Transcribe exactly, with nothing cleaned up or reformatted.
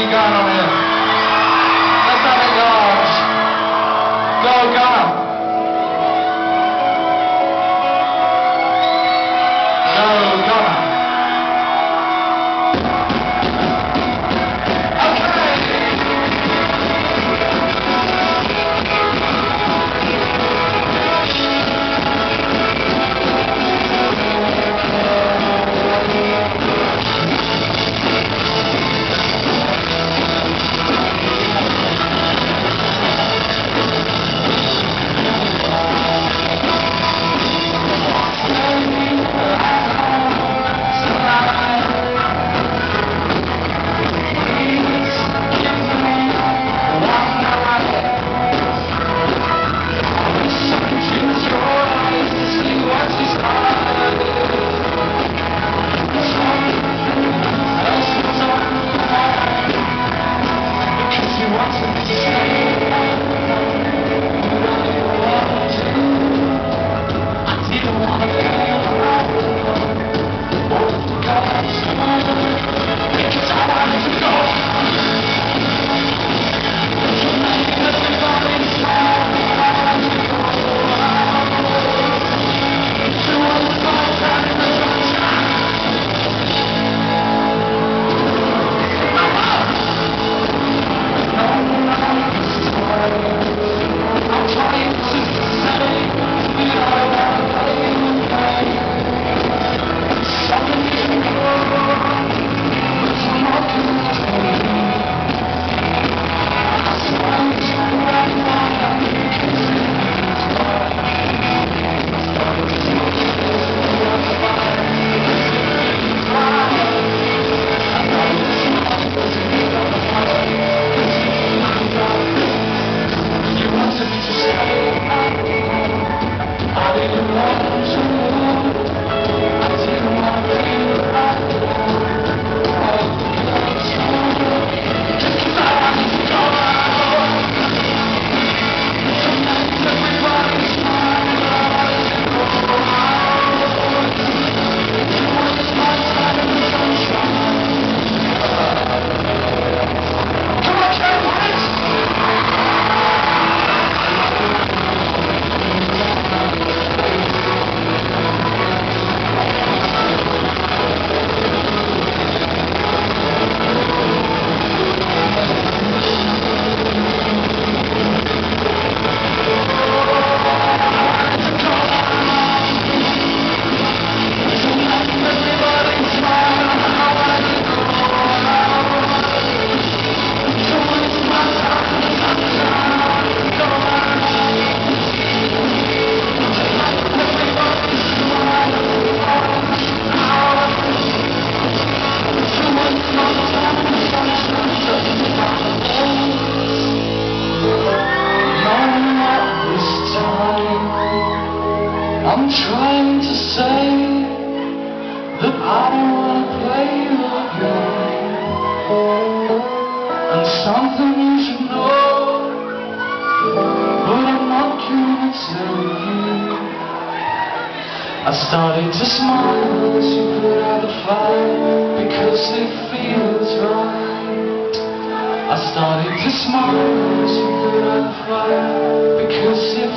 energy going on here. Let's have it large. Go, Gunner. Go, Gunner. I'm trying to say that I don't want to play your game, and something you should know, but I'm not gonna tell you. I started to smile as you put out the fire, because it feels right. I started to smile as you put out the fire, because it